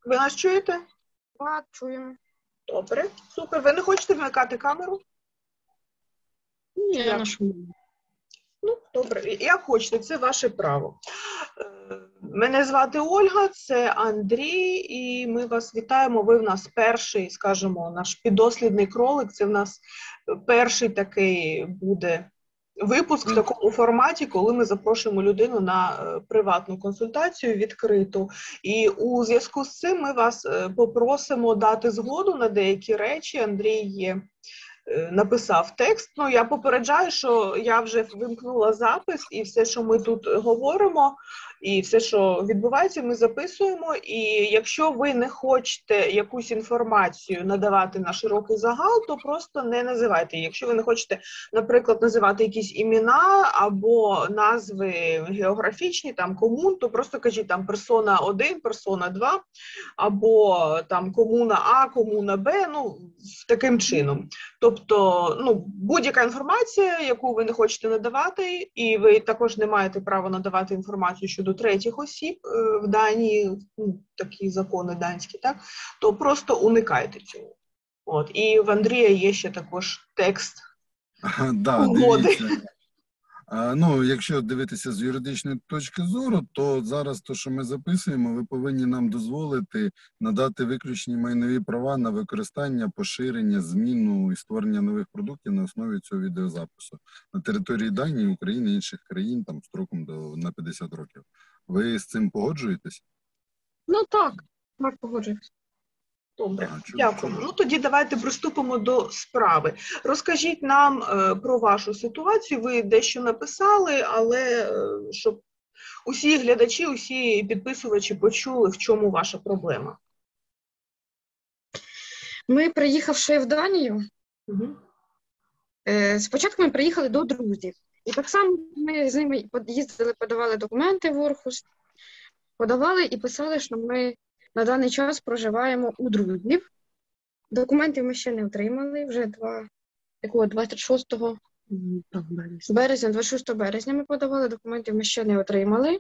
Ви нас чуєте? Так, чуємо. Добре, супер. Ви не хочете вмикати камеру? Ні, я на шумі. Ну, добре, як хочете, це ваше право. Мене звати Ольга, це Андрій, і ми вас вітаємо. Ви в нас перший, скажімо, наш піддослідний кролик. Це в нас перший такий буде випуск в такому форматі, коли ми запрошуємо людину на приватну консультацію відкриту. І у зв'язку з цим ми вас попросимо дати згоду на деякі речі. Андрій написав текст. Ну, я попереджаю, що я вже вимкнула запис, і все, що ми тут говоримо, і все, що відбувається, ми записуємо. І якщо ви не хочете якусь інформацію надавати на широкий загал, то просто не називайте. Якщо ви не хочете, наприклад, називати якісь імена або назви географічні, там, комун, то просто кажіть там персона 1, персона 2, або там комуна А, комуна Б, ну, таким чином. Тобто, ну, будь-яка інформація, яку ви не хочете надавати, і ви також не маєте права надавати інформацію щодо третіх осіб в Данії, ну, такі закони данські, так, то просто уникайте цього. От. І в Андрія є ще також текст угоди. Ну, якщо дивитися з юридичної точки зору, то зараз те, що ми записуємо, ви повинні нам дозволити надати виключні майнові права на використання, поширення, зміну і створення нових продуктів на основі цього відеозапису на території Данії, України, інших країн, там, строком на 50 років. Ви з цим погоджуєтесь? Ну так, погоджуюсь. Добре, дякую. Ну, тоді давайте приступимо до справи. Розкажіть нам про вашу ситуацію. Ви дещо написали, але щоб усі глядачі, усі підписувачі почули, в чому ваша проблема. Ми, приїхавши в Данію, спочатку ми приїхали до друзів. І так само ми з ними їздили, подавали документи в Орхус, подавали і писали, що ми на даний час проживаємо у друзів. Документів ми ще не отримали, вже 26 березня, 26 березня ми подавали, документів ми ще не отримали.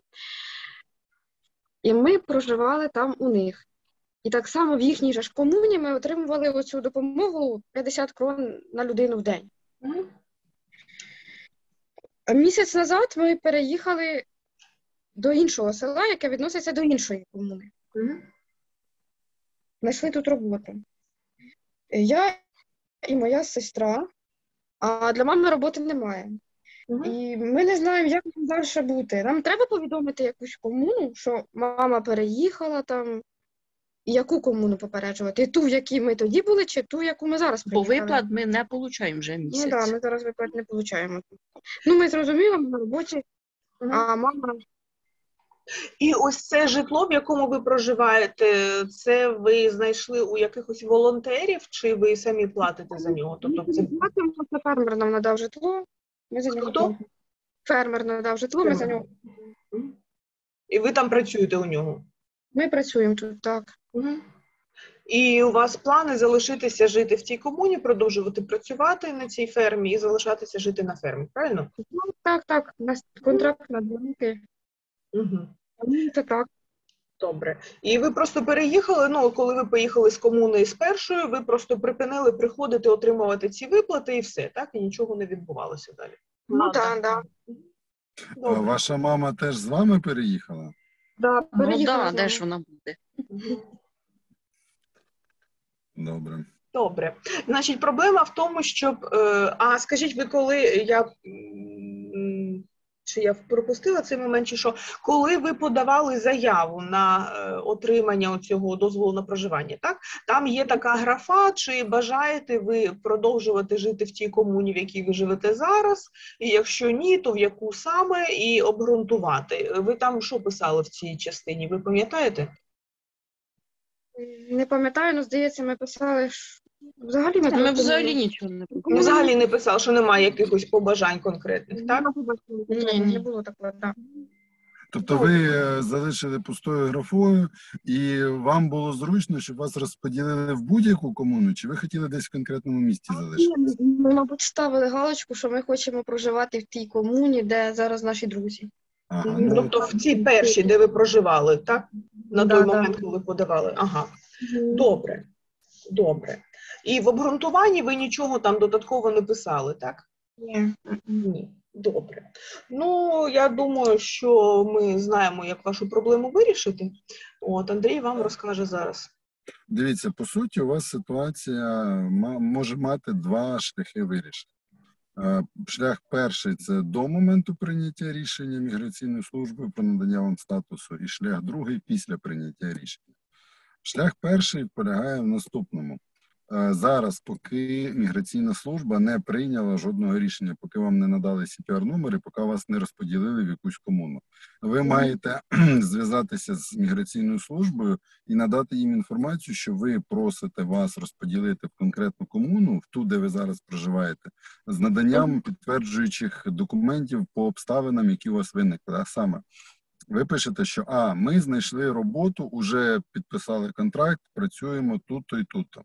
І ми проживали там у них. І так само в їхній же ж комуні ми отримували оцю допомогу 50 крон на людину в день. А місяць назад ми переїхали до іншого села, яке відноситься до іншої комуни. Знайшли тут роботу. Я і моя сестра, а для мами роботи немає. І ми не знаємо, як нам далі бути. Нам треба повідомити якусь комуну, що мама переїхала там, і яку комуну попереджувати? Ту, в якій ми тоді були, чи ту, яку ми зараз приїхали? Бо виплат ми не отримуємо вже місяць. Ну так, ми зараз виплат не отримуємо. Ну, ми зрозуміли, ми на роботі, а мама... І ось це житло, в якому ви проживаєте, це ви знайшли у якихось волонтерів, чи ви самі платите за нього? Тобто це фермер нам надав житло. Ми за нього платимо. Фермер надав житло, ми за нього. І ви там працюєте у нього? Ми працюємо тут, так. І у вас плани залишитися жити в тій комуні, продовжувати працювати на цій фермі і залишатися жити на фермі, правильно? Ну, так. У нас контракт на 2 роки. Це так. Добре. І ви просто переїхали, ну, коли ви поїхали з комуни з першою, ви просто припинили приходити, отримувати ці виплати і все, так? І нічого не відбувалося далі? Ну, так. Ваша мама теж з вами переїхала? Так, переїхала. Де ж вона буде? Добре. Добре. Значить, проблема в тому, щоб... скажіть, ви коли чи я пропустила цей момент, чи що, коли ви подавали заяву на отримання цього дозволу на проживання, так? Там є така графа, чи бажаєте ви продовжувати жити в тій комуні, в якій ви живете зараз, і якщо ні, то в яку саме, і обґрунтувати. Ви там що писали в цій частині, ви пам'ятаєте? Не пам'ятаю, але, здається, ми писали, взагалі ми взагалі нічого не писали. Взагалі не писали, що немає якихось побажань конкретних, так? Ні, не було такого, так. Тобто ви залишили пустою графою, і вам було зручно, щоб вас розподілили в будь-яку комуну, чи ви хотіли десь в конкретному місці залишитися? Ми, мабуть, ставили галочку, що ми хочемо проживати в тій комуні, де зараз наші друзі. Ага, Ну, ну, тобто в цій першій, де ви проживали, так? На той Да, да. момент, коли подавали. Ага. Добре. Добре. І в обґрунтуванні ви нічого там додатково не писали, так? Ні. Ні. Добре. Ну, я думаю, що ми знаємо, як вашу проблему вирішити. От, Андрій вам розкаже зараз. дивіться, по суті, у вас ситуація може мати два шляхи вирішення. Шлях перший – це до моменту прийняття рішення міграційною службою про надання вам статусу, і шлях другий – після прийняття рішення. Шлях перший полягає в наступному. Зараз, поки міграційна служба не прийняла жодного рішення, поки вам не надали CPR-номери, поки вас не розподілили в якусь комуну, ви маєте зв'язатися з міграційною службою і надати їм інформацію, що ви просите вас розподілити в конкретну комуну, в ту, де ви зараз проживаєте, з наданням підтверджуючих документів по обставинам, які у вас виникли. А саме, ви пишете, що ми знайшли роботу, уже підписали контракт, працюємо тут-то і тут-то.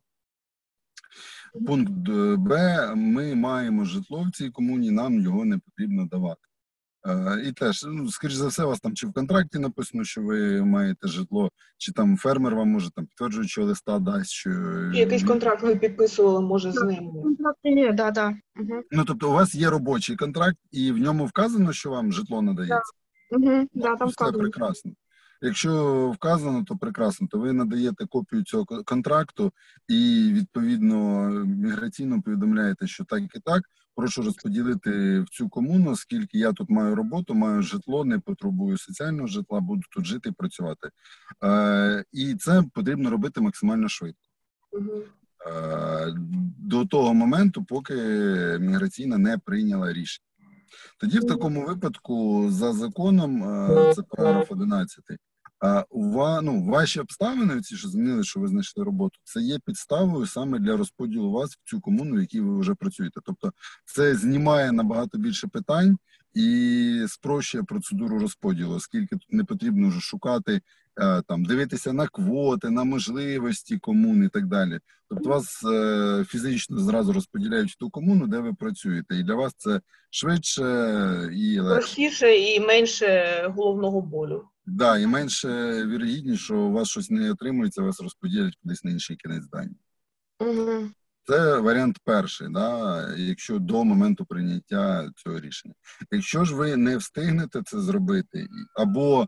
Пункт Б. Ми маємо житло в цій комуні, нам його не потрібно давати. І теж, скоріш за все, у вас там чи в контракті написано, що ви маєте житло, чи там фермер вам може там підтверджуючого листа дасть, що... Якийсь контракт ви підписували, може, з ним? Контракти є, да, да. Угу. Ну, тобто у вас є робочий контракт, і в ньому вказано, що вам житло надається? Угу. Да, там Все вказано. прекрасно. Якщо вказано, то прекрасно. То ви надаєте копію цього контракту і, відповідно, міграційно повідомляєте, що так і так, прошу розподілити в цю комуну, оскільки я тут маю роботу, маю житло, не потребую соціального житла, буду тут жити і працювати. І це потрібно робити максимально швидко. Угу. До того моменту, поки міграційна не прийняла рішення. Тоді в такому випадку за законом, це параграф 11, ваші обставини, ці, що змінили, що ви знайшли роботу, це є підставою саме для розподілу вас в цю комуну, в якій ви вже працюєте. Тобто це знімає набагато більше питань і спрощує процедуру розподілу, оскільки тут не потрібно вже шукати, дивитися на квоти, на можливості комун і так далі. Тобто вас фізично зразу розподіляють в ту комуну, де ви працюєте. І для вас це швидше і легше. Простіше і менше головного болю. Да, і менше вірогідність, що у вас щось не отримується, вас розподілять кудись на інший кінець здання. Угу. Це варіант перший, якщо до моменту прийняття цього рішення. Якщо ж ви не встигнете це зробити, або,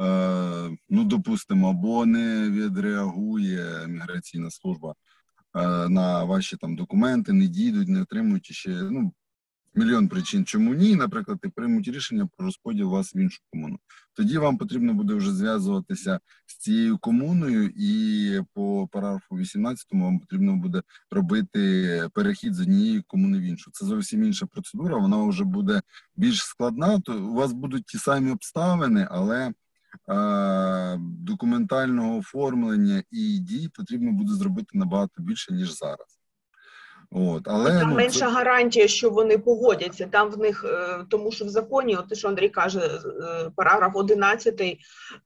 допустимо, або не відреагує міграційна служба на ваші документи, не дійдуть, не отримують ще, мільйон причин, чому ні, наприклад, і приймуть рішення про розподіл вас в іншу комуну. Тоді вам потрібно буде вже зв'язуватися з цією комуною, і по параграфу 18 вам потрібно буде робити перехід з однієї комуни в іншу. Це зовсім інша процедура, вона вже буде більш складна, то у вас будуть ті самі обставини, але документального оформлення і дій потрібно буде зробити набагато більше, ніж зараз. Але, там менша гарантія, що вони погодяться. Там в них, тому що в законі, те, що Андрій каже, параграф 11 і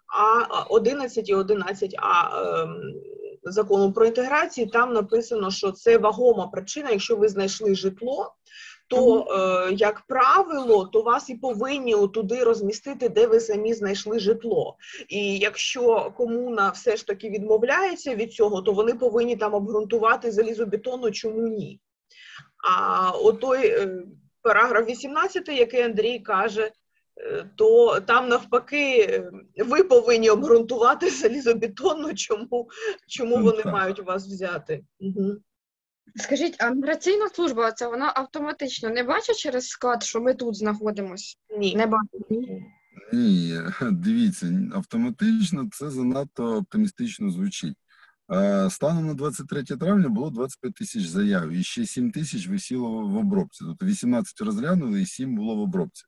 11а закону про інтеграцію, там написано, що це вагома причина, якщо ви знайшли житло, то, як правило, то вас і повинні туди розмістити, де ви самі знайшли житло. І якщо комуна все ж таки відмовляється від цього, то вони повинні там обґрунтувати залізобетонно, чому ні. А отой параграф 18, який Андрій каже, то там навпаки ви повинні обґрунтувати залізобетонно, чому вони мають вас взяти. Угу. Скажіть, а міграційна служба, це вона автоматично не бачить через склад, що ми тут знаходимося? Ні. Не бачить? Ні, дивіться, автоматично це занадто оптимістично звучить. Станом на 23 травня було 25 тисяч заяв, і ще 7 тисяч висіло в обробці. Тобто 18 розглянули і 7 було в обробці.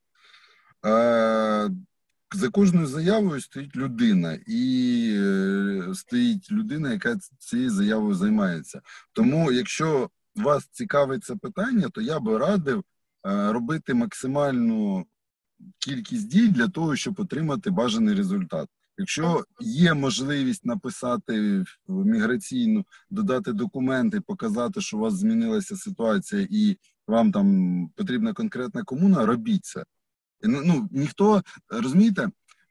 За кожною заявою стоїть людина, яка цією заявою займається. Тому, якщо вас цікавить це питання, то я би радив робити максимальну кількість дій для того, щоб отримати бажаний результат. Якщо є можливість написати в міграційну, додати документи, показати, що у вас змінилася ситуація і вам там потрібна конкретна комуна, робіть це. Ну, ніхто, розумієте,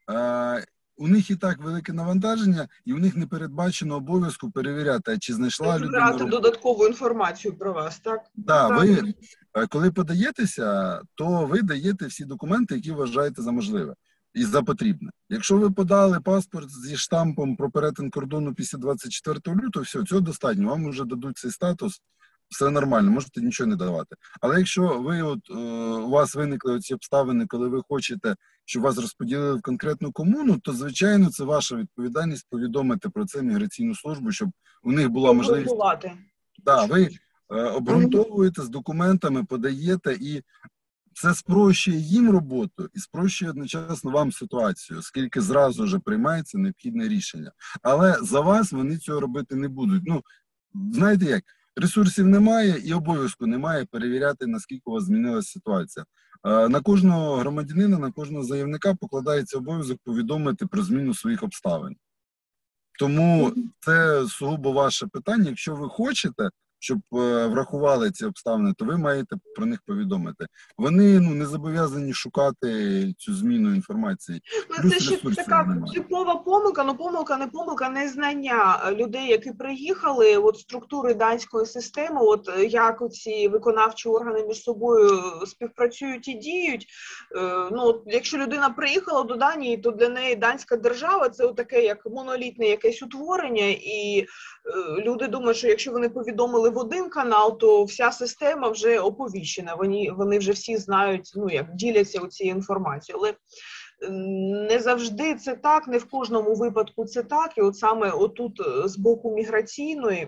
у них і так велике навантаження, і у них не передбачено обов'язку перевіряти, а чи знайшла людина Збирати роботу. додаткову інформацію про вас, так? Да, ви, коли подаєтеся, то ви даєте всі документи, які вважаєте за можливе і за потрібне. Якщо ви подали паспорт зі штампом про перетин кордону після 24 лютого, все, цього достатньо, вам вже дадуть цей статус, все нормально, можете нічого не давати. Але якщо ви у вас виникли оці обставини, коли ви хочете, щоб вас розподілили в конкретну комуну, то, звичайно, це ваша відповідальність повідомити про це міграційну службу, щоб у них була можливість. Да, ви обґрунтовуєте з документами, подаєте, і це спрощує їм роботу і спрощує одночасно вам ситуацію, оскільки зразу вже приймається необхідне рішення. Але за вас вони цього робити не будуть. Ну, знаєте як, ресурсів немає і обов'язку немає перевіряти, наскільки у вас змінилася ситуація. На кожного громадянина, на кожного заявника покладається обов'язок повідомити про зміну своїх обставин. Тому це сугубо ваше питання. Якщо ви хочете, щоб врахували ці обставини, то ви маєте про них повідомити. Вони не зобов'язані шукати цю зміну інформації. Це ще така типова помилка, не помилка, незнання людей, які приїхали, структури данської системи, як ці виконавчі органи між собою співпрацюють і діють. Якщо людина приїхала до Данії, то для неї данська держава – це таке як монолітне якесь утворення, і люди думають, що якщо вони повідомили в один канал, то вся система вже оповіщена, вони вже всі знають, як діляться цією інформацією. Але не завжди це так, не в кожному випадку це так, і саме отут з боку міграційної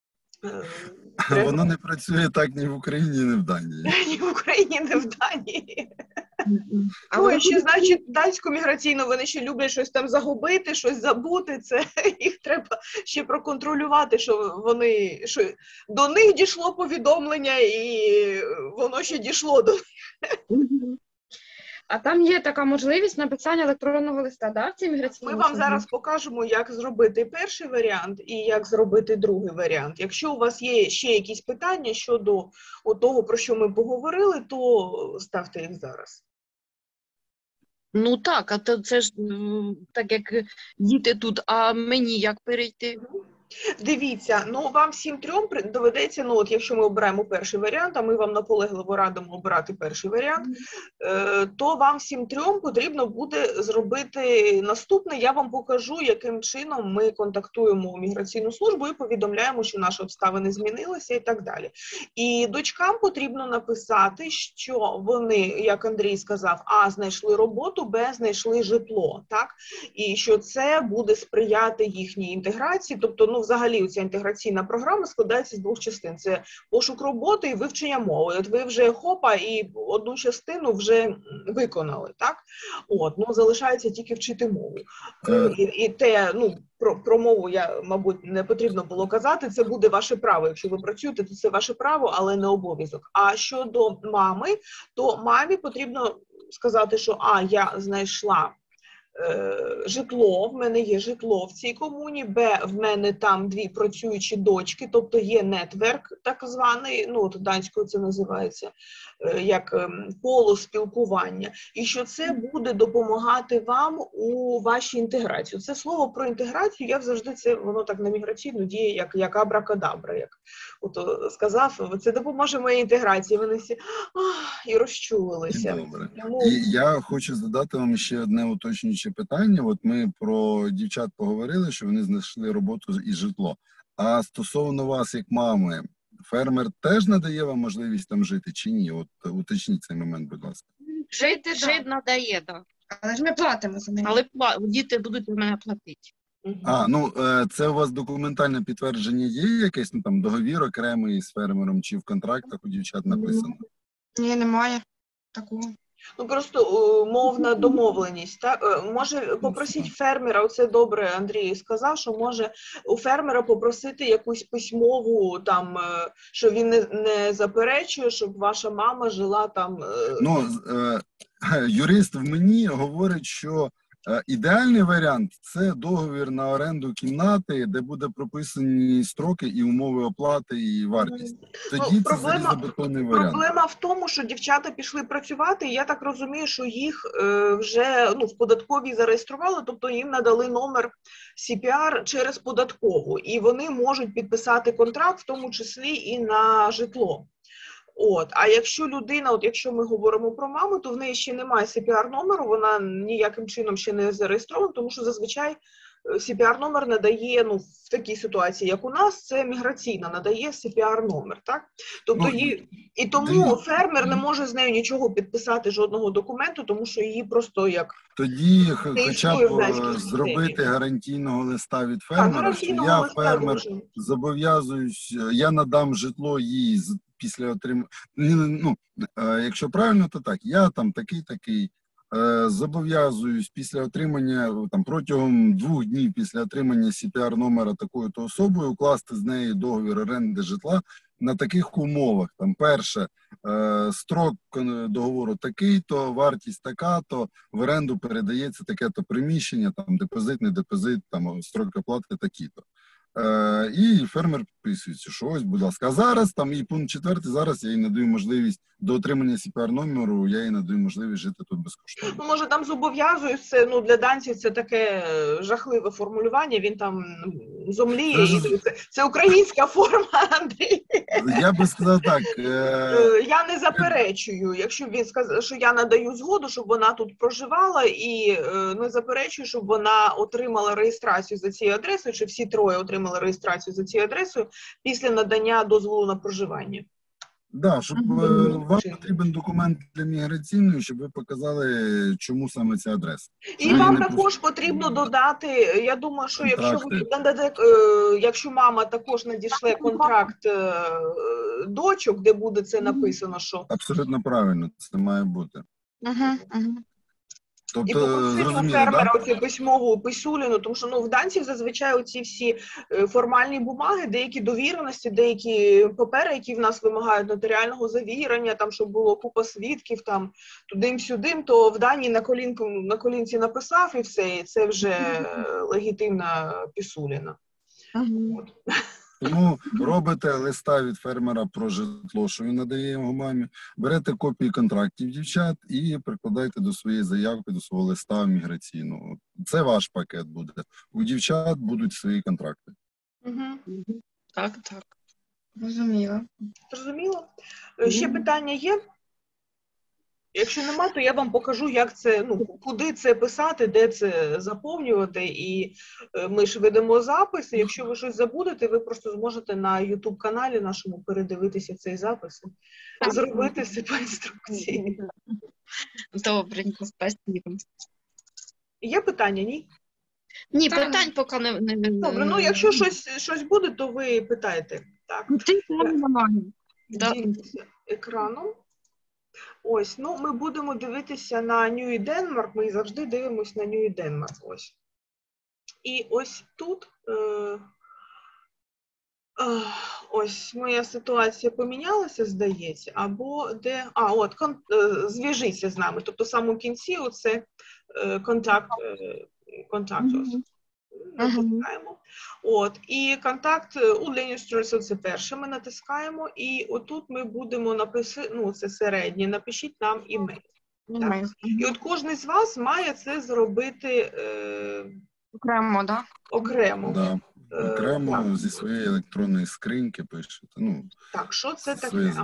Воно не працює так ні в Україні, ні в Данії. Ні в Україні, ні в Данії. І ще, значить, данську міграційну вони ще люблять щось там загубити, щось забути. Це їх треба ще проконтролювати, що до них дійшло повідомлення і воно ще дійшло до них. А там є така можливість написання електронного листа, да, в цій міграційній Ми вам зараз покажемо, як зробити перший варіант і як зробити другий варіант. Якщо у вас є ще якісь питання щодо того, про що ми поговорили, то ставте їх зараз. Ну так, а це ж так як діти тут, а мені як перейти? Дивіться, вам всім трьом доведеться, якщо ми обираємо перший варіант, а ми вам наполегливо радимо обирати перший варіант, то вам всім трьом потрібно буде зробити наступне. Я вам покажу, яким чином ми контактуємо міграційну службу і повідомляємо, що наші обставини змінилися і так далі. І дочкам потрібно написати, що вони, як Андрій сказав, знайшли роботу, знайшли житло, так? І що це буде сприяти їхній інтеграції, тобто, взагалі, ця інтеграційна програма складається з двох частин. Це пошук роботи і вивчення мови. От ви вже і одну частину вже виконали, так? Залишається тільки вчити мову. І те, про мову мабуть, не потрібно було казати, це буде ваше право. Якщо ви працюєте, то це ваше право, але не обов'язок. А щодо мами, то мамі потрібно сказати, що я знайшла житло, в мене є житло в цій комуні, в мене там 2 працюючі дочки, тобто є нетверк так званий, данською це називається, як коло спілкування, і що це буде допомагати вам у вашій інтеграції. Це слово про інтеграцію, воно так на міграційну діє, як абракадабра, як сказав, це допоможе моїй інтеграції, вони всі і розчулилися. Добре. І я хочу задати вам ще одне уточнююче питання. Ми про дівчат поговорили, що вони знайшли роботу і житло. А стосовно вас, як мами, фермер теж надає вам можливість там жити чи ні? Уточніть цей момент, будь ласка. Жити надає, так. Але ж ми платимо за неї. Але діти будуть у мене платити. Це у вас документальне підтвердження є якесь, договір окремий з фермером, чи в контрактах у дівчат написано? Ні, немає такого. Просто мовна домовленість. Так? Може попросіть фермера, оце добре Андрій сказав, що може у фермера попросити якусь письмову, що він не заперечує, щоб ваша мама жила там. Юрист в мені говорить, що Ідеальний варіант – це договір на оренду кімнати, де буде прописані строки і умови оплати, і вартість. Тоді це залізобетонний варіант. Проблема в тому, що дівчата пішли працювати, і я так розумію, що їх вже в податковій зареєстрували, тобто їм надали номер CPR через податкову, і вони можуть підписати контракт, в тому числі і на житло. А якщо людина, якщо ми говоримо про маму, то в неї ще немає CPR-номеру, вона ніяким чином ще не зареєстрована, тому що зазвичай CPR-номер надає, в такій ситуації, як у нас, це міграційна, надає CPR-номер, так? Тобто і тому фермер не може з нею нічого підписати, жодного документу, тому що її просто як... Тоді хоча б зробити гарантійного листа від фермера, що я фермер зобов'язуюсь, я надам житло їй після отримання, якщо правильно, то так, я там такий-такий, зобов'язуюсь після отримання, протягом 2 днів після отримання CPR-номера такою-то особою укласти з нею договір оренди житла на таких умовах. Перше, строк договору такий-то, вартість така-то, в оренду передається таке-то приміщення, депозит, не депозит, строк оплати такі-то. І фермер підписується, що ось, будь ласка. А зараз, і пункт 4, зараз я їй надаю можливість до отримання CPR-номеру, я їй надаю можливість жити тут безкоштовно. Може, там зобов'язуюсь, це, для данців це таке жахливе формулювання, він там зомліє, це українська форма, Андрій. Я би сказав так. Я не заперечую, якщо він сказав, що я надаю згоду, щоб вона тут проживала, і не заперечую, щоб вона отримала реєстрацію за цією адресою, чи всі троє отримали реєстрацію за цією адресою після надання дозволу на проживання. Так, щоб вам потрібен документ для міграційної, щоб ви показали, чому саме ця адреса. І вам також потрібно додати, я думаю, що якщо мама також надішле контракт дочок, де буде це написано, що... Абсолютно правильно, це має бути. І попросити фермера оцю письмову писуліну, тому що в данців зазвичай оці всі формальні бумаги, деякі довіреності, деякі папери, які в нас вимагають нотаріального завірення, щоб було купа свідків, тудим-сюдим, то в Данії на колінці написав і все, і це вже легітимна писуліна. Тому робите листа від фермера про житло, що він надає його мамі, берете копії контрактів дівчат і прикладаєте до своєї заявки, до свого листа міграційного. Це ваш пакет буде. У дівчат будуть свої контракти. Так. Зрозуміло. Зрозуміло? Ще питання є? Якщо нема, то я вам покажу, як це, куди це писати, де це заповнювати, і ми ж ведемо запис, і якщо ви щось забудете, ви просто зможете на YouTube-каналі нашому передивитися цей запис, зробити все по інструкції. Добренько, спасибо. Є питання, ні? Ні, питань поки не... Добре, якщо щось буде, то ви питаєте. Так. Діліться екраном. Ось, ми будемо дивитися на New Denmark, ми завжди дивимося на New Denmark, ось. І ось тут, ось моя ситуація помінялася, здається, або де, зв'яжіться з нами, тобто в самому кінці оце контакт ось. Натискаємо. І контакт у Ленінстройсу це перше ми натискаємо, і отут ми будемо написати, це середнє, напишіть нам імейл. І от кожен з вас має це зробити окремо, так? Окремо. Окремо зі своєї електронної скриньки пишете. Так, що це таке?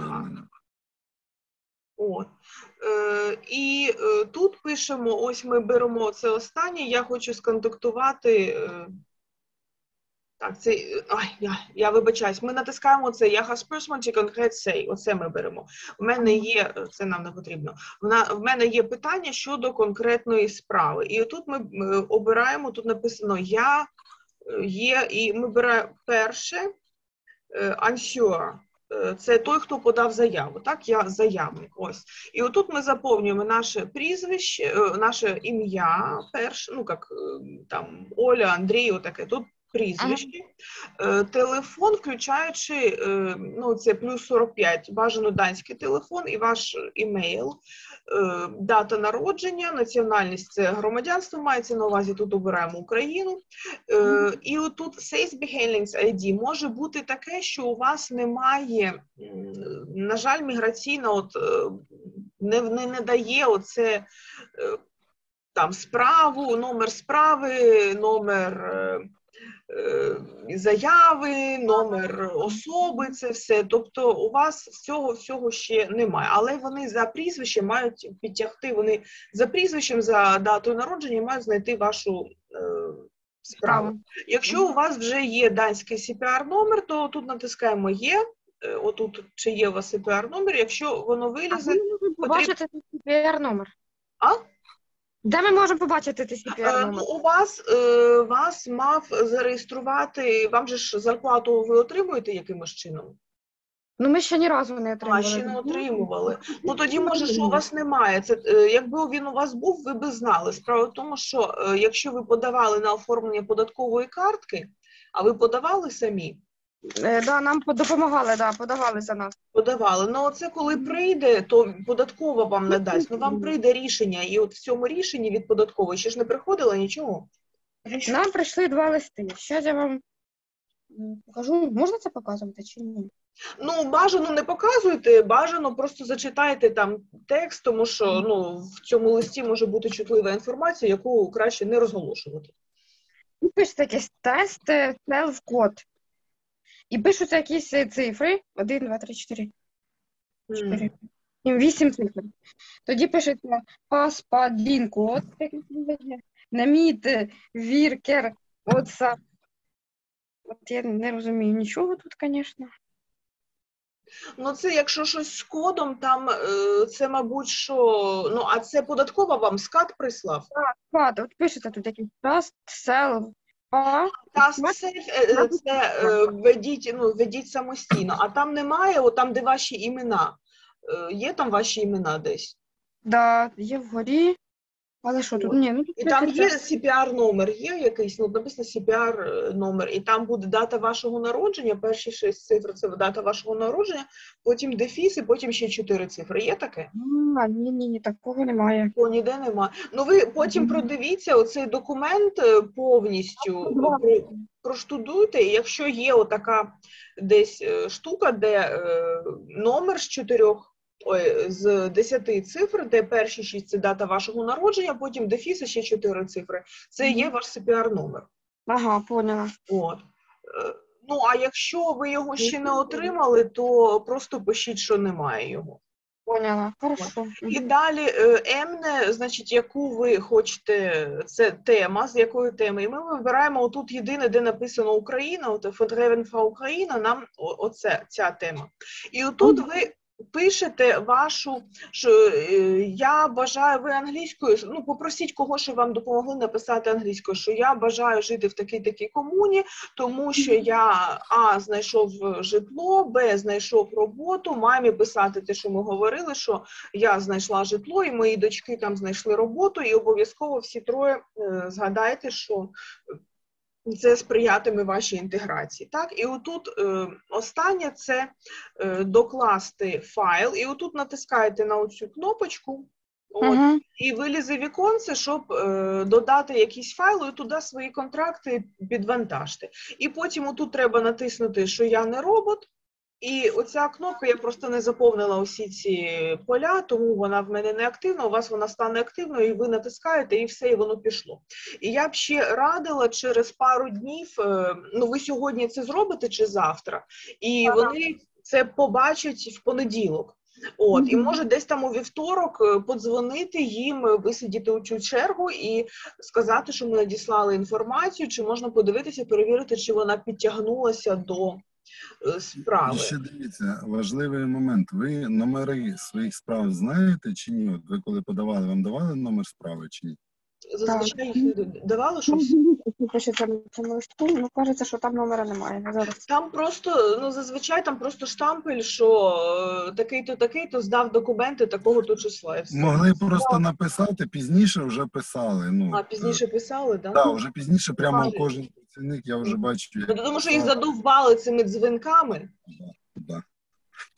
І тут пишемо, ось ми беремо це останнє, я хочу сконтактувати, так, це, я вибачаюсь, ми натискаємо це, я has person чи конкрет say, оце ми беремо. В мене є, це нам не потрібно, в мене є питання щодо конкретної справи. І тут ми обираємо, тут написано я, є, і ми беремо перше, unsure. Це той, хто подав заяву, так, я заявник, ось. І отут ми заповнюємо наше прізвище, наше ім'я, перше, як там Оля, Андрій, отаке, тут прізвище, телефон, включаючи, це плюс 45, бажано данський телефон і ваш імейл, дата народження, національність – це громадянство, мається на увазі, тут обираємо Україну. І отут Сейсбігелінгс-ID може бути таке, що у вас немає, на жаль, міграційна не дає оце там справу, номер справи, номер заяви, номер особи, це все. Тобто у вас цього всього ще немає. Але вони за прізвищем мають підтягти, вони за прізвищем, за датою народження мають знайти вашу справу. Якщо у вас вже є данський CPR-номер, то тут натискаємо «Є», отут чи є у вас CPR-номер, якщо воно вилізе... А де ми можемо побачити цей CPR-номер? А? Де ми можемо побачити цей CPR-номер? У вас мав зареєструвати, вам же ж зарплату ви отримуєте якимось чином? Ну, ми ще ні разу не отримували. Ще не отримували. Ну, тоді, може, що у вас немає. Це, якби він у вас був, ви б знали. Справа в тому, що якщо ви подавали на оформлення податкової картки, а ви подавали самі? Да, нам допомагали, да, подавали за нас. Подавали. Ну, оце коли прийде, то податкова вам не дасть. Ну, вам прийде рішення, і от в цьому рішенні від податкової ще ж не приходило нічого? Нам прийшли 2 листи. Зараз я вам покажу. Можна це показувати чи ні? Ну, бажано не показуйте, бажано просто зачитайте там текст, тому що в цьому листі може бути чутлива інформація, яку краще не розголошувати. І пишете якийсь тест, селф-код. І пишуться якісь цифри. 1, 2, 3, 4. 4. 8 цифр. Тоді пишеться паспадін-код, наміт, віркер, оце. От я не розумію нічого тут, звісно. Ну, це якщо щось з кодом, там це, мабуть, що... Ну, а це податкова вам скат прислав? Так, скат. От пишеться тут якийсь Trust, Self, Task це введіть самостійно, а там немає, от там, де ваші імена. Є там ваші імена десь? Да, є вгорі. Але що тут? Ні, ну тут І там є CPR-номер, є якийсь, написано CPR-номер, і там буде дата вашого народження, перші 6 цифр – це дата вашого народження, потім дефіс і потім ще 4 цифри. Є таке? Ні, такого немає. О, ніде немає. Ну, ви потім продивіться оцей документ повністю, проштудуйте, і якщо є отака десь штука, де номер з 10 цифр, де перші 6 – це дата вашого народження, потім дефіс і ще 4 цифри. Це є ваш CPR-номер. Ага, поняла. От. Ну, а якщо ви його ще не отримали, то просто пишіть, що немає його. Поняла, хорошо. І далі емне, значить, яку ви хочете, це тема, з якої теми. І ми вибираємо отут єдине, де написано Україна, от Фондгревенфа Україна, нам ця тема. І отут ви пишете вашу, що я бажаю, ви англійською, ну попросіть кого, що вам допомогли написати англійською, що я бажаю жити в такій-такій комуні, тому що я знайшов житло, знайшов роботу, мамі писати те, що ми говорили, що я знайшла житло і мої дочки там знайшли роботу, і обов'язково всі троє згадайте, що це сприятиме вашій інтеграції. Так? І отут останнє – це докласти файл. І отут натискаєте на оцю кнопочку, і вилізе віконце, щоб додати якийсь файл, і туди свої контракти підвантажте. І потім отут треба натиснути, що я не робот. І оця кнопка, я просто не заповнила усі ці поля, тому вона в мене не активна, у вас вона стане активною, і ви натискаєте, і все, і воно пішло. І я б ще радила через пару днів, ну ви сьогодні це зробите чи завтра, і вони це побачать в понеділок. І може десь там у вівторок подзвонити їм, висидіти у цю чергу і сказати, що ми надіслали інформацію, чи можна подивитися, перевірити, чи вона підтягнулася до справи. І ще дивіться, важливий момент. Ви номери своїх справ знаєте чи ні? От ви коли подавали, вам давали номер справи чи ні? Зазвичай їх давали, що ну, кажеться, що там номера немає. Зараз. Там просто, ну, зазвичай там просто штампель, що такий-то здав документи такого-то числа. І все. Могли просто написати, пізніше вже писали. Ну, пізніше писали, так? Так, вже пізніше прямо кожен працівник, я вже бачу. Тому що їх задовбали цими дзвінками. Так.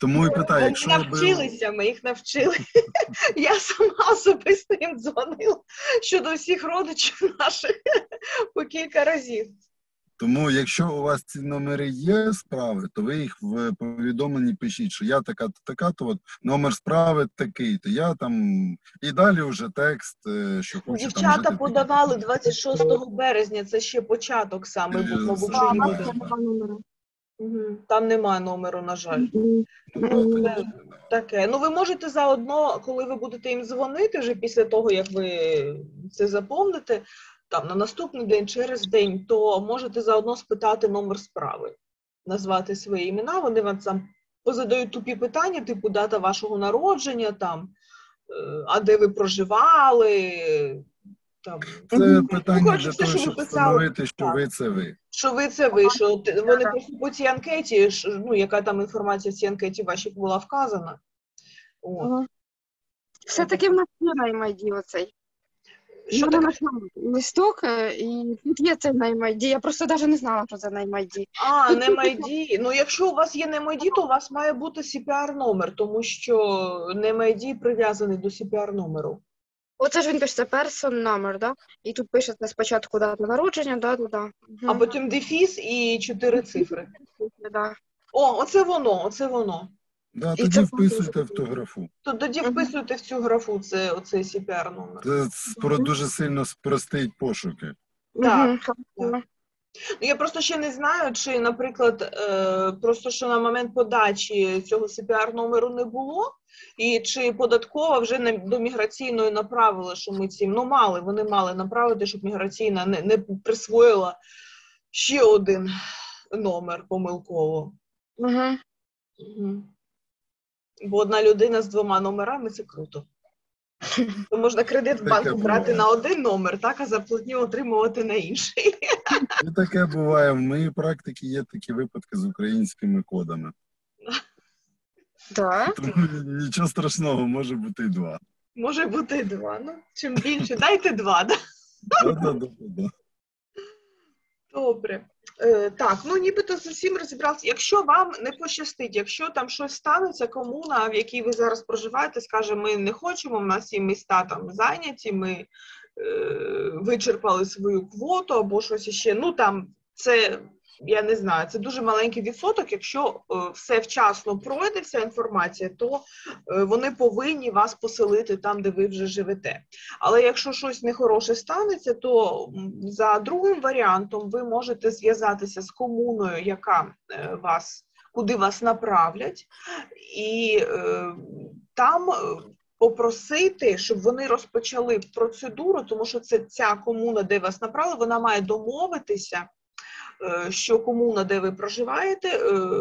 Тому і питаю, Вони якщо навчилися, ми їх навчили. Я сама особисто їм дзвонила щодо всіх родичів наших по кілька разів. Тому, якщо у вас ці номери є справи, то ви їх в повідомленні пишіть, що я така-то, от номер справи такий-то, я там, і далі вже текст, що хоче там Дівчата жити. подавали 26 березня, це ще початок саме був, мабуть, що їм один. Там немає номеру, на жаль. Ну, це таке. Ну, ви можете заодно, коли ви будете їм дзвонити, вже після того, як ви це заповните, там, на наступний день, через день, то можете заодно спитати номер справи, назвати свої імена, вони вам там позадають тупі питання, типу дата вашого народження, там, а де ви проживали, там. Це питання коротше, для все, того, що ви щоб писали. встановити, що Так. ви це ви. Що ви це ви, що вони просто по цій анкеті, ну, яка там інформація в цій анкеті вашій була вказана. От. Все-таки в нас є NameID оцей. Що Я таке? знайшла листок, і тут є цей NameID. Я просто навіть не знала, що це NameID. А, NemID. Ну, якщо у вас є NemID, то у вас має бути CPR-номер, тому що NemID прив'язаний до CPR-номеру. Оце ж він пише, це person number, да? І тут пишеться спочатку дата народження, да. А потім дефіс і 4 цифри. Да. О, оце воно, оце воно. Да, І тоді це вписуйте в ту графу. То тоді вписуйте в цю графу оцей CPR-номер. Це дуже сильно спростить пошуки. Так. Хорошо. Ну, я просто ще не знаю, чи, наприклад, просто що на момент подачі цього CPR-номеру не було, і чи податкова вже до міграційної направила, що ми цим, ну, вони мали направити, щоб міграційна не присвоїла ще один номер помилково. Угу. Бо одна людина з 2 номерами – це круто. То можна кредит в банку Таке брати буває. на один номер, так, а зарплатню отримувати на інший. І таке буває. В моїй практиці є такі випадки з українськими кодами. Да. Тому нічого страшного, може бути і 2. Може бути і 2. Ну, чим більше, дайте 2, да? Да. Добре. Так, ну нібито з усім розібрався. Якщо вам не пощастить, якщо там щось станеться, комуна, в якій ви зараз проживаєте, скаже, ми не хочемо, в нас є міста там зайняті, ми вичерпали свою квоту або щось іще, ну там це, я не знаю, це дуже маленький відсоток. Якщо все вчасно пройде, вся інформація, то вони повинні вас поселити там, де ви вже живете. Але якщо щось нехороше станеться, то за другим варіантом ви можете зв'язатися з комуною, яка куди вас направлять, і там попросити, щоб вони розпочали процедуру, тому що це ця комуна, де вас направили, вона має домовитися, що комуна, де ви проживаєте,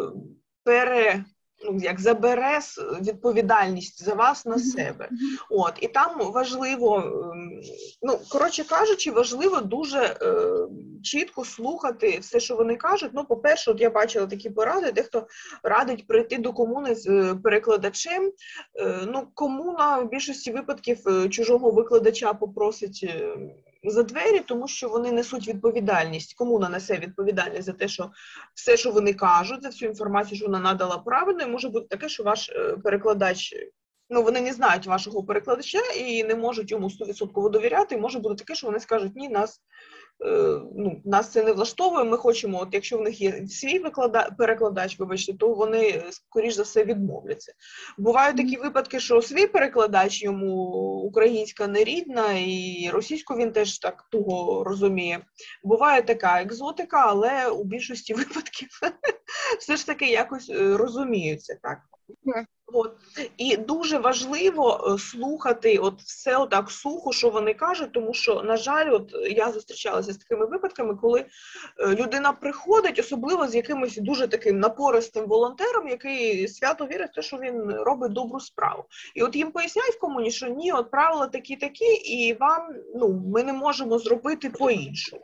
забере відповідальність за вас на себе. От, і там важливо, ну, коротше кажучи, важливо дуже чітко слухати все, що вони кажуть. Ну, по-перше, от я бачила такі поради, дехто радить прийти до комуни з перекладачем. Ну, комуна в більшості випадків чужого викладача попросить за двері, тому що вони несуть відповідальність. Комуна несе відповідальність за те, що все, що вони кажуть, за всю інформацію, що вона надала правильно, і може бути таке, що ваш перекладач, ну, вони не знають вашого перекладача і не можуть йому 100% довіряти, і може бути таке, що вони скажуть, ні, нас це не влаштовує, ми хочемо, от якщо в них є свій перекладач, вибачте, то вони, скоріш за все, відмовляться. Бувають такі випадки, що свій перекладач, йому українська не рідна, і російську він теж так туго розуміє. Буває така екзотика, але у більшості випадків все ж таки якось розуміються, так? От. І дуже важливо слухати от все отак сухо, що вони кажуть, тому що, на жаль, от я зустрічалася з такими випадками, коли людина приходить, особливо з якимось дуже таким напористим волонтером, який свято вірить в те, що він робить добру справу. І от їм поясняють в комуні, що ні, от правила такі-такі, і вам, ну, ми не можемо зробити по-іншому.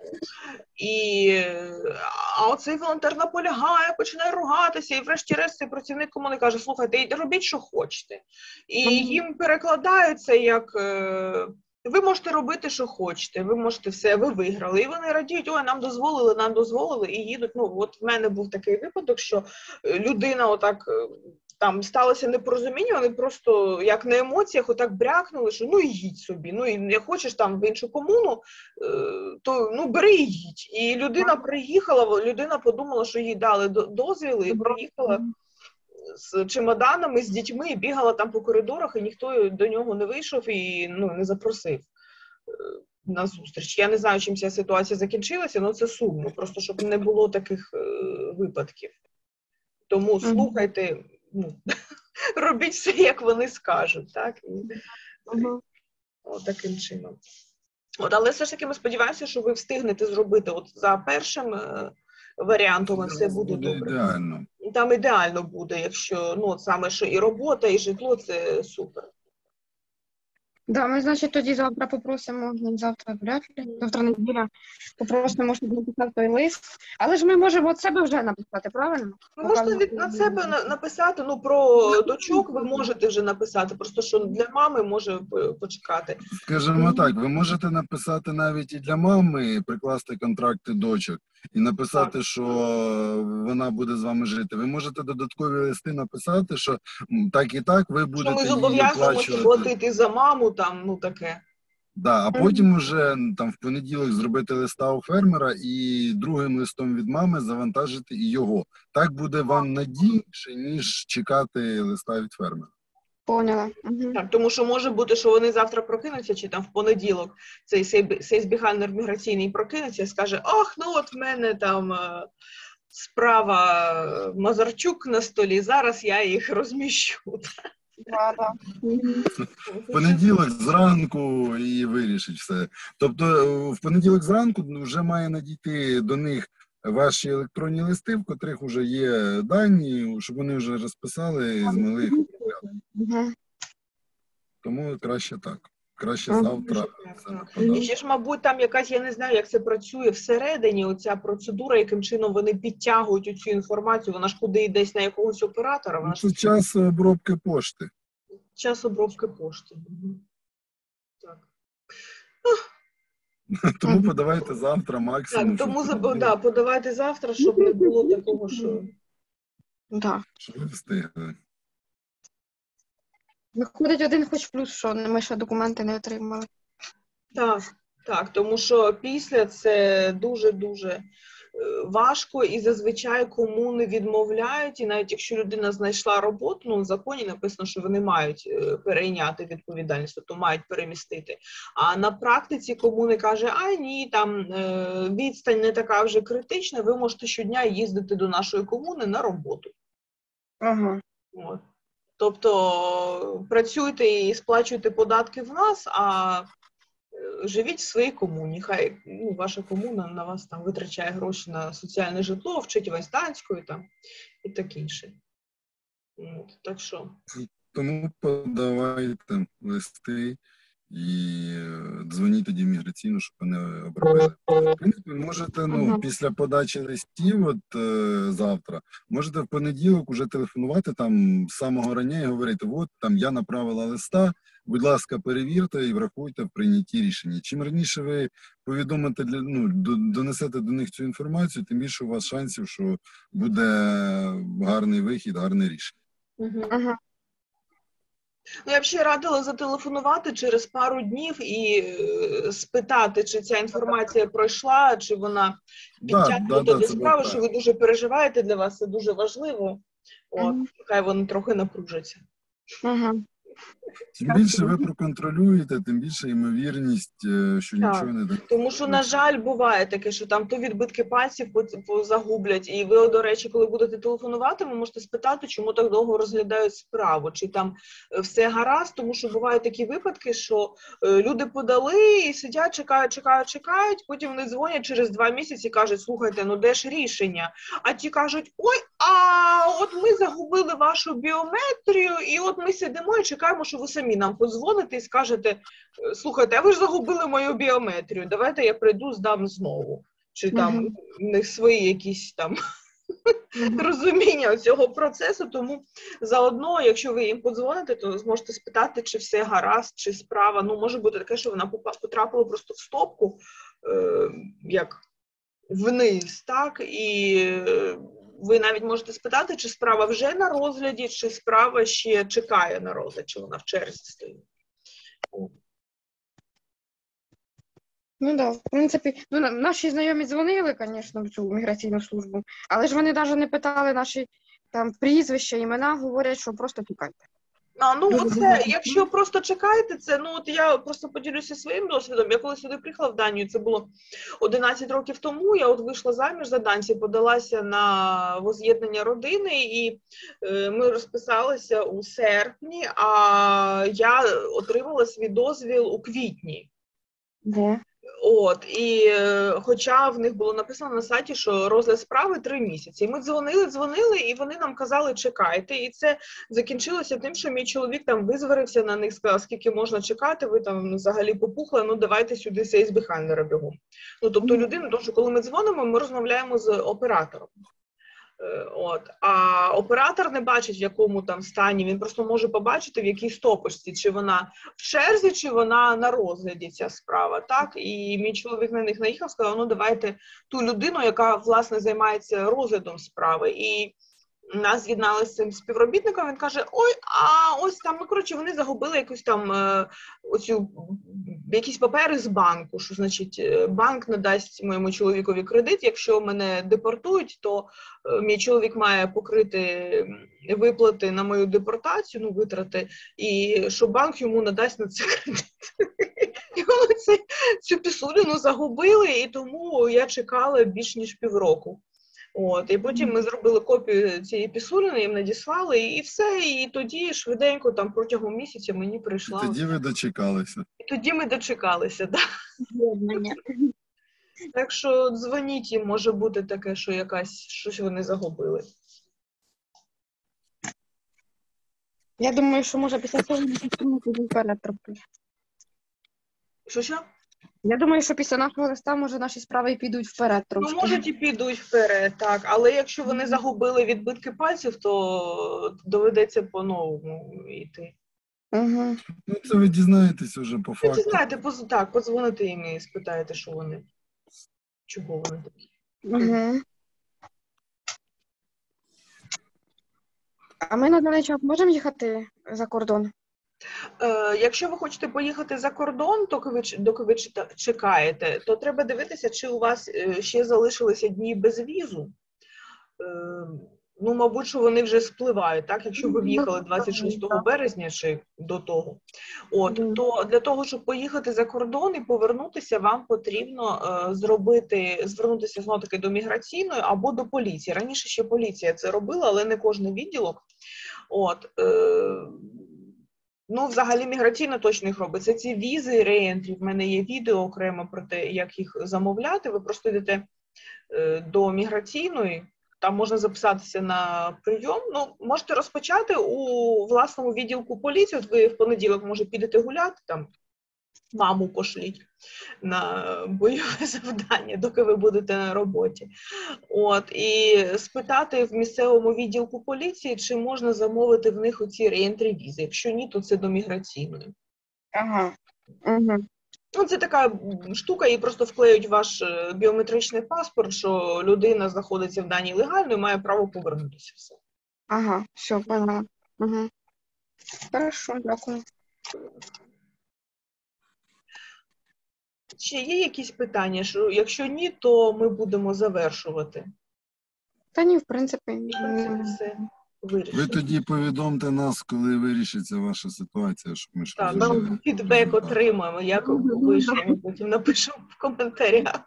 А оцей волонтер наполягає, починає ругатися, і врешті-решт цей працівник комуни каже, слухайте, робіть, що хочете. І їм перекладаються як, ви можете робити, що хочете, ви можете все, ви виграли. І вони радіють, ой, нам дозволили, і їдуть. Ну, от в мене був такий випадок, що людина отак там сталося непорозуміння, вони просто як на емоціях отак брякнули, що ну і їдь собі, ну і не хочеш там в іншу комуну, то ну бери і їдь. І людина приїхала, людина подумала, що їй дали дозвіл, і приїхала з чемоданами, з дітьми, і бігала там по коридорах, і ніхто до нього не вийшов і ну, не запросив на зустріч. Я не знаю, чим ця ситуація закінчилася, але це сумно, просто щоб не було таких випадків. Тому слухайте, ну, робіть все, як вони скажуть, так? От таким чином. От, але все ж таки ми сподіваємося, що ви встигнете зробити от за першим варіантом, все буде добре. Ідеально. Там ідеально буде, якщо, ну, от саме, що і робота, і житло, це супер. Да, ми, значить, тоді завтра попросимо, не завтра, вряд ли, завтра неділя, попросимо, щоб написати той лист. Але ж ми можемо від себе вже написати, правильно? Ви можете на себе написати, ну, про дочок ви можете вже написати, просто що для мами може почекати. Скажімо так, ви можете написати навіть і для мами, прикласти контракти дочок і написати, що вона буде з вами жити. Ви можете додаткові листи написати, що так і так ви будете Що ми їй зобов'язуємося оплачувати. платити за маму, там, ну, таке. Да, а потім вже там в понеділок зробити листа у фермера і другим листом від мами завантажити і його. Так буде вам надійніше, ніж чекати листа від фермера. Поняла. Так, тому що може бути, що вони завтра прокинуться, чи там в понеділок цей збігальний міграційний прокинеться і скаже, ах, ну от в мене там справа Мазарчук на столі, зараз я їх розміщу. Да. В понеділок зранку і вирішить все. Тобто в понеділок зранку вже має надійти до них ваші електронні листи, в котрих вже є дані, щоб вони вже розписали і змогли їх оформляти. Тому краще так. Краще завтра. І ще ж, мабуть, там якась, я не знаю, як це працює всередині, оця процедура, яким чином вони підтягують цю інформацію, вона ж куди йдесь на якогось оператора. Вона Це час обробки пошти. Час обробки пошти. Так. Тому подавайте завтра максимум. Так, тому подавайте завтра, щоб не було такого, що... Да. Щоб ви встигли. Виходить один хоч плюс, що ми ще документи не отримали. Так, тому що після це дуже-дуже важко і зазвичай комуни відмовляють, і навіть якщо людина знайшла роботу, ну в законі написано, що вони мають перейняти відповідальність, тобто мають перемістити. А на практиці комуни каже, а ні, там відстань не така вже критична, ви можете щодня їздити до нашої комуни на роботу. Ага. От. Тобто працюйте і сплачуйте податки в нас, а живіть в своїй комуні. Хай ваша комуна на вас там витрачає гроші на соціальне житло, вчить вас данською там і таке інше. От, так що. Тому подавайте листи і дзвоніть тоді в міграційну, щоб вони обробили. В принципі, можете, після подачі листів, от завтра, можете в понеділок уже телефонувати там з самого рання і говорити, от там я направила листа, будь ласка, перевірте і врахуйте в прийнятті рішення. Чим раніше ви повідомите, донесете до них цю інформацію, тим більше у вас шансів, що буде гарний вихід, гарне рішення. Ага. Я б ще радила зателефонувати через пару днів і спитати, чи ця інформація пройшла, чи вона підтягнута до справи, що ви дуже переживаєте, для вас це дуже важливо. От, хай вони трохи напружаться. Ага. Чим більше ви проконтролюєте, тим більше ймовірність, що нічого не дасть. Тому що, на жаль, буває таке, що там то відбитки пальців загублять, і ви, до речі, коли будете телефонувати, ви можете спитати, чому так довго розглядають справу, чи там все гаразд, тому що бувають такі випадки, що люди подали і сидять, чекають, потім вони дзвонять через 2 місяці і кажуть, слухайте, ну де ж рішення? А ті кажуть, ой, а от ми загубили вашу біометрію, і от ми сидимо і чекаємо, що ви самі нам подзвоните і скажете, слухайте, а ви ж загубили мою біометрію, давайте я прийду, здам знову. Чи там в них свої якісь там розуміння цього процесу, тому заодно, якщо ви їм подзвоните, то зможете спитати, чи все гаразд, чи справа, може бути таке, що вона потрапила просто в стопку, як вниз, так, і ви навіть можете спитати, чи справа вже на розгляді, чи справа ще чекає на розгляд, чи вона в черзі стоїть. Ну так, в принципі, наші знайомі дзвонили, звісно, в цю міграційну службу, але ж вони навіть не питали наші там прізвища, імена, говорять, що просто чекайте. Оце, якщо просто чекаєте це, от я просто поділюся своїм досвідом. Я коли сюди приїхала в Данію, це було 11 років тому, я от вийшла заміж за данця, подалася на воз'єднання родини, і ми розписалися у серпні, а я отримала свій дозвіл у квітні. Де? І хоча в них було написано на сайті, що розгляд справи 3 місяці. І ми дзвонили, і вони нам казали, чекайте. І це закінчилося тим, що мій чоловік там визварився на них, сказав, скільки можна чекати, ви там взагалі попухли, давайте сюди сейсбіхандера бігом. Тобто людина, тому що коли ми дзвонимо, ми розмовляємо з оператором. А оператор не бачить, в якому там стані, він просто може побачити, в якій стопочці, чи вона в черзі, чи вона на розгляді ця справа, так? І мій чоловік на них наїхав, сказав, давайте ту людину, яка, власне, займається розглядом справи. І нас з'єднали з цим співробітником, він каже, ось там, вони загубили якусь там якісь папери з банку, що, значить, банк надасть моєму чоловікові кредит, якщо мене депортують, то мій чоловік має покрити виплати на мою депортацію, витрати, і що банк йому надасть на це кредит. І вони цю пісулину загубили, і тому я чекала більш ніж півроку. І потім ми зробили копію цієї пісулини, їм надіслали, і все, і тоді швиденько, там протягом місяця мені прийшла. І тоді ви дочекалися. І тоді ми дочекалися, так. Так що дзвоніть їм, може бути таке, що щось вони загубили. Я думаю, що може після того вперед трохи. Що? Я думаю, що після нашого листа, може, наші справи і підуть вперед трошки. Можуть і підуть вперед, так. Але якщо вони загубили відбитки пальців, то доведеться по-новому йти. Угу. Це ви дізнаєтеся вже по факту. Ви дізнаєте, подзвоните їм і спитаєте, що вони, чого вони такі. Угу. А ми на даний час можемо їхати за кордон? Якщо ви хочете поїхати за кордон, доки ви чекаєте, то треба дивитися, чи у вас ще залишилися дні без візу. Мабуть, що вони вже спливають, так? Якщо ви в'їхали 26 березня чи до того. То для того, щоб поїхати за кордон і повернутися, вам потрібно звернутися знову-таки до міграційної або до поліції. Раніше ще поліція це робила, але не кожен відділок. Взагалі міграційна точно їх робить. Це ці візи, реентрі. В мене є відео окремо про те, як їх замовляти. Ви просто йдете до міграційної, там можна записатися на прийом. Можете розпочати у власному відділку поліції. От ви в понеділок, може, підете гуляти, там маму пошліть на бойове завдання, доки ви будете на роботі. І спитати в місцевому відділку поліції, чи можна замовити в них оці реєнтрі візи. Якщо ні, то це до міграційної. Ага. Угу. Це така штука, їй просто вклеють ваш біометричний паспорт, що людина знаходиться в Данії легально і має право повернутися. Все. Ага, все, поняла. Угу. Хорошо, дякую. Ще є якісь питання? Якщо ні, то ми будемо завершувати. Та ні, в принципі. Все вирішили. Ви тоді повідомте нас, коли вирішиться ваша ситуація, щоб ми ж ми фідбек отримаємо, як вийшло. Ми потім напишемо в коментарях,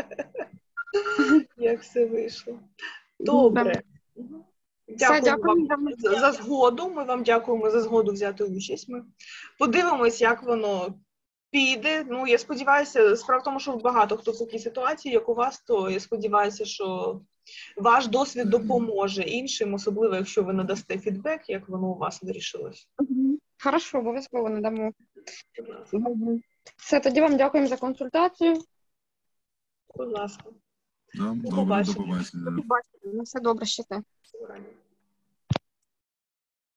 як все вийшло. Добре. Дякую вам за згоду. Ми вам дякуємо за згоду взяти участь. Ми подивимось, як воно піде. Я сподіваюся, справа в тому, що багато хто в такій ситуації, як у вас, то я сподіваюся, що ваш досвід допоможе іншим, особливо, якщо ви надасте фідбек, як воно у вас вирішилось. Хорошо, обов'язково надамо. Все, тоді вам дякуємо за консультацію. Будь ласка. Добре, до побачення. До побачення. Все добре, щасти.